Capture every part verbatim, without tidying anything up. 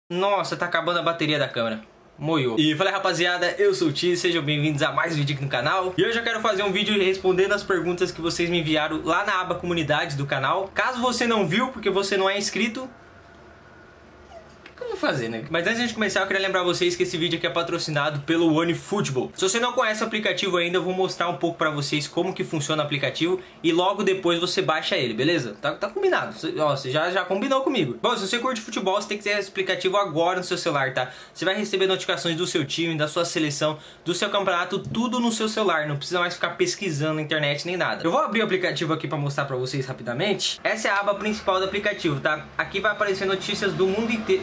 Nossa, tá acabando a bateria da câmera. Moiou. E fala aí, rapaziada, eu sou o Ti, sejam bem-vindos a mais um vídeo aqui no canal. E hoje eu quero fazer um vídeo respondendo as perguntas que vocês me enviaram lá na aba comunidades do canal. Caso você não viu, porque você não é inscrito, o que eu vou fazer, né? Mas antes de começar, eu queria lembrar vocês que esse vídeo aqui é patrocinado pelo OneFootball. Se você não conhece o aplicativo ainda, eu vou mostrar um pouco pra vocês como que funciona o aplicativo e logo depois você baixa ele, beleza? Tá, tá combinado, você, ó, você já, já combinou comigo. Bom, se você curte futebol, você tem que ter esse aplicativo agora no seu celular, tá? Você vai receber notificações do seu time, da sua seleção, do seu campeonato, tudo no seu celular. Não precisa mais ficar pesquisando na internet nem nada. Eu vou abrir o aplicativo aqui pra mostrar pra vocês rapidamente. Essa é a aba principal do aplicativo, tá? Aqui vai aparecer notícias do mundo inteiro.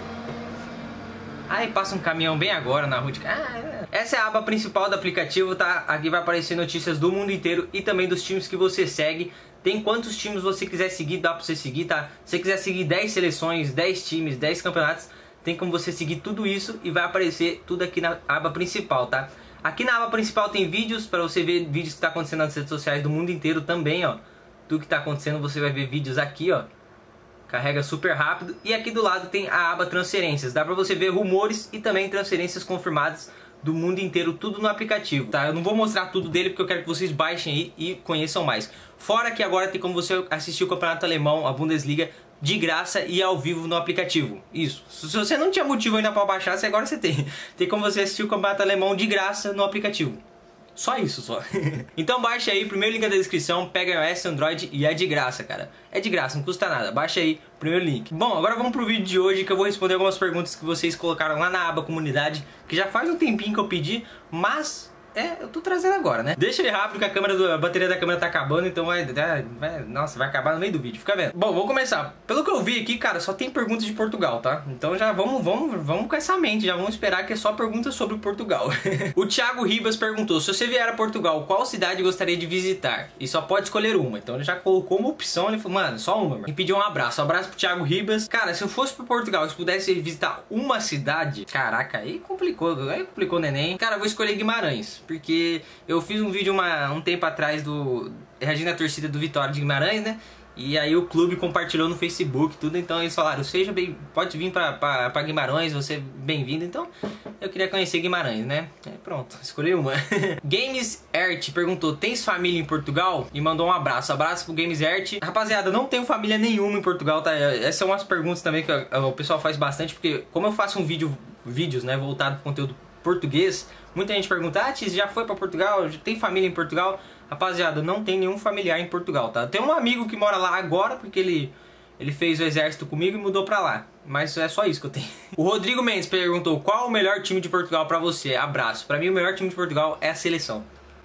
Ai, passa um caminhão bem agora na rua de... Ah, essa é a aba principal do aplicativo, tá? Aqui vai aparecer notícias do mundo inteiro e também dos times que você segue. Tem quantos times você quiser seguir, dá pra você seguir, tá? Se você quiser seguir dez seleções, dez times, dez campeonatos, tem como você seguir tudo isso e vai aparecer tudo aqui na aba principal, tá? Aqui na aba principal tem vídeos, pra você ver vídeos que tá acontecendo nas redes sociais do mundo inteiro também, ó. Tudo que tá acontecendo você vai ver vídeos aqui, ó. Carrega super rápido. E aqui do lado tem a aba transferências. Dá pra você ver rumores e também transferências confirmadas do mundo inteiro, tudo no aplicativo, tá? Eu não vou mostrar tudo dele porque eu quero que vocês baixem aí e conheçam mais. Fora que agora tem como você assistir o campeonato alemão, a Bundesliga, de graça e ao vivo no aplicativo. Isso. Se você não tinha motivo ainda pra baixar, agora você tem. Tem como você assistir o campeonato alemão de graça no aplicativo. Só isso, só. Então baixa aí, primeiro link da descrição, pega iOS, Android e é de graça, cara. É de graça, não custa nada. Baixa aí, primeiro link. Bom, agora vamos pro vídeo de hoje que eu vou responder algumas perguntas que vocês colocaram lá na aba comunidade, que já faz um tempinho que eu pedi, mas... é, eu tô trazendo agora, né? Deixa aí rápido que a, câmera do, a bateria da câmera tá acabando, então vai, vai... Nossa, vai acabar no meio do vídeo, fica vendo. Bom, vou começar. Pelo que eu vi aqui, cara, só tem perguntas de Portugal, tá? Então já vamos, vamos, vamos com essa mente, já vamos esperar que é só perguntas sobre Portugal. O Thiago Ribas perguntou, se você vier a Portugal, qual cidade gostaria de visitar? E só pode escolher uma, então ele já colocou uma opção, ele falou, mano, só uma, mano. E pediu um abraço, um abraço pro Thiago Ribas. Cara, se eu fosse pro Portugal, se pudesse visitar uma cidade, caraca, aí complicou, aí complicou o neném. Cara, eu vou escolher Guimarães, porque... eu fiz um vídeo uma, um tempo atrás do reagindo à torcida do Vitória de Guimarães, né? E aí o clube compartilhou no Facebook tudo, então eles falaram, seja bem, pode vir pra, pra, pra Guimarães, você bem-vindo. Então eu queria conhecer Guimarães, né? É, pronto, escolhi uma. Games Art perguntou, tens família em Portugal? E mandou um abraço, abraço pro Games Art. Rapaziada, não tenho família nenhuma em Portugal, tá? Essas são umas perguntas também que o pessoal faz bastante, porque como eu faço um vídeo, vídeos, né, voltado pro conteúdo português, muita gente pergunta, ah, Tis, já foi pra Portugal? Já tem família em Portugal? Rapaziada, não tem nenhum familiar em Portugal, tá? Tem um amigo que mora lá agora, porque ele, ele fez o exército comigo e mudou pra lá. Mas é só isso que eu tenho. O Rodrigo Mendes perguntou, qual o melhor time de Portugal pra você? Abraço. Pra mim, o melhor time de Portugal é a seleção.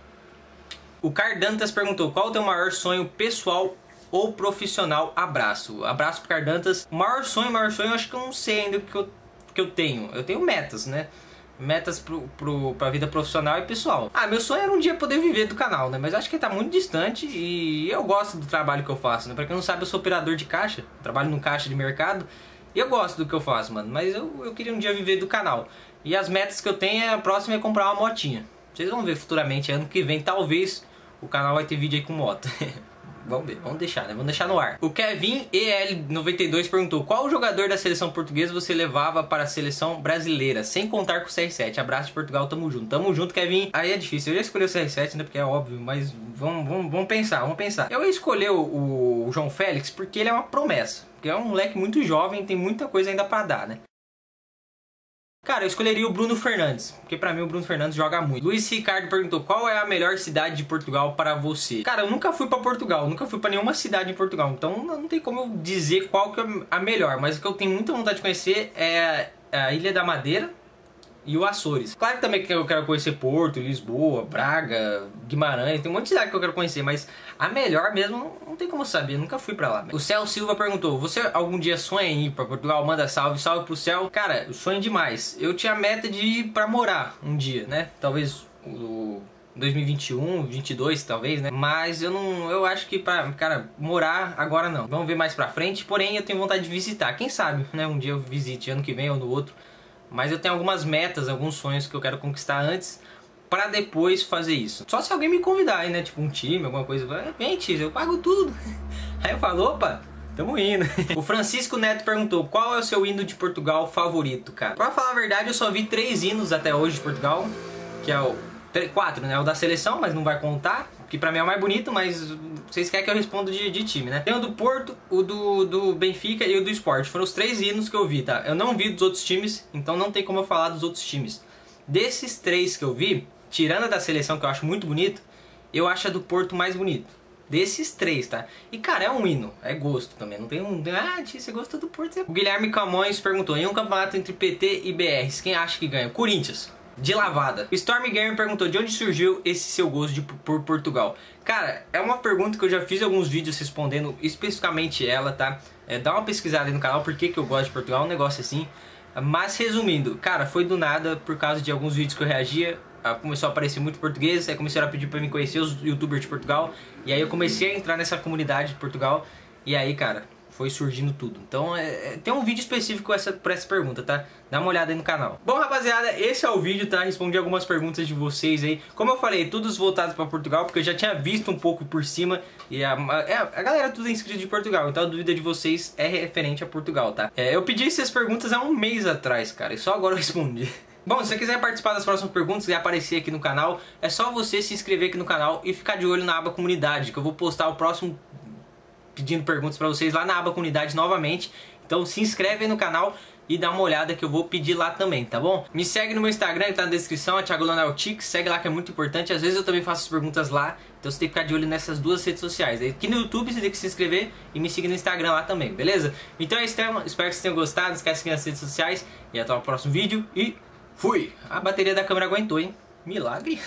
O Cardantas perguntou, qual o teu maior sonho pessoal ou profissional? Abraço. Abraço pro Cardantas. O maior sonho, o maior sonho, eu acho que eu não sei ainda o que eu, que eu tenho. Eu tenho metas, né? Metas pro, pro, pra vida profissional e pessoal. Ah, meu sonho era um dia poder viver do canal, né? Mas acho que tá muito distante e eu gosto do trabalho que eu faço, né? Pra quem não sabe, eu sou operador de caixa, trabalho no caixa de mercado e eu gosto do que eu faço, mano. Mas eu, eu queria um dia viver do canal. E as metas que eu tenho, é, a próxima é comprar uma motinha. Vocês vão ver futuramente, ano que vem, talvez, o canal vai ter vídeo aí com moto. Vamos ver, vamos deixar, né? Vamos deixar no ar. O Kevin E L noventa e dois perguntou, qual jogador da seleção portuguesa você levava para a seleção brasileira, sem contar com o C R sete? Abraço de Portugal, tamo junto. Tamo junto, Kevin. Aí é difícil, eu ia escolher o C R sete, né? Porque é óbvio, mas vamos, vamos, vamos pensar, vamos pensar. Eu ia escolher o, o João Félix porque ele é uma promessa. Porque é um moleque muito jovem, tem muita coisa ainda pra dar, né? Cara, eu escolheria o Bruno Fernandes, porque pra mim o Bruno Fernandes joga muito. Luiz Ricardo perguntou, qual é a melhor cidade de Portugal para você? Cara, eu nunca fui pra Portugal, nunca fui pra nenhuma cidade em Portugal, então não tem como eu dizer qual que é a melhor. Mas o que eu tenho muita vontade de conhecer é a Ilha da Madeira e o Açores. Claro que também que eu quero conhecer Porto, Lisboa, Braga, Guimarães, tem um monte de cidade que eu quero conhecer, mas a melhor mesmo não tem como saber, nunca fui pra lá. O Céu Silva perguntou, você algum dia sonha em ir pra Portugal? Manda salve, salve pro Céu. Cara, eu sonho demais. Eu tinha a meta de ir pra morar um dia, né? Talvez o dois mil e vinte e um, vinte e dois talvez, né? Mas eu não, eu acho que pra, cara, morar agora não. Vamos ver mais pra frente, porém eu tenho vontade de visitar. Quem sabe, né? Um dia eu visite, ano que vem ou no outro. Mas eu tenho algumas metas, alguns sonhos que eu quero conquistar antes pra depois fazer isso. Só se alguém me convidar aí, né? Tipo um time, alguma coisa. Vem, Tis, eu pago tudo. Aí eu falo, opa, Tamo indo. O Francisco Neto perguntou, qual é o seu hino de Portugal favorito, cara? Pra falar a verdade, eu só vi três hinos até hoje de Portugal, que é o... Quatro, né? O da seleção, mas não vai contar, que pra mim é o mais bonito, mas vocês querem que eu responda de, de time, né? Tem o do Porto, o do, do Benfica e o do Sport. Foram os três hinos que eu vi, tá? Eu não vi dos outros times, então não tem como eu falar dos outros times. Desses três que eu vi, tirando a da seleção, que eu acho muito bonito, eu acho a do Porto mais bonito. Desses três, tá? E, cara, é um hino. É gosto também. Não tem um... Ah, tia, você gosta do Porto? O Guilherme Camões perguntou, em um campeonato entre P T e B R, quem acha que ganha? Corinthians. De lavada. O Storm Gamer perguntou, de onde surgiu esse seu gosto de, por Portugal? Cara, é uma pergunta que eu já fiz alguns vídeos respondendo especificamente ela, tá? É, dá uma pesquisada aí no canal, por que que eu gosto de Portugal, um negócio assim. Mas resumindo, cara, foi do nada, por causa de alguns vídeos que eu reagia, começou a aparecer muito português, aí começaram a pedir pra me conhecer os youtubers de Portugal, e aí eu comecei a entrar nessa comunidade de Portugal, e aí, cara, foi surgindo tudo. Então, é, é, tem um vídeo específico essa, pra essa pergunta, tá? Dá uma olhada aí no canal. Bom, rapaziada, esse é o vídeo, tá? Respondi algumas perguntas de vocês aí. Como eu falei, todos voltados pra Portugal, porque eu já tinha visto um pouco por cima. E a, a, a galera tudo é inscrito de Portugal, então a dúvida de vocês é referente a Portugal, tá? É, eu pedi essas perguntas há um mês atrás, cara, e só agora eu respondi. Bom, se você quiser participar das próximas perguntas e aparecer aqui no canal, é só você se inscrever aqui no canal e ficar de olho na aba comunidade, que eu vou postar o próximo pedindo perguntas pra vocês lá na aba comunidade novamente. Então se inscreve aí no canal e dá uma olhada que eu vou pedir lá também, tá bom? Me segue no meu Instagram, que tá na descrição, é Thiago Leonel Tix, segue lá que é muito importante. Às vezes eu também faço as perguntas lá, então você tem que ficar de olho nessas duas redes sociais. Aqui no YouTube você tem que se inscrever e me seguir no Instagram lá também, beleza? Então é isso, espero que vocês tenham gostado, não esquece de seguir nas redes sociais e até o próximo vídeo e fui! A bateria da câmera aguentou, hein? Milagre!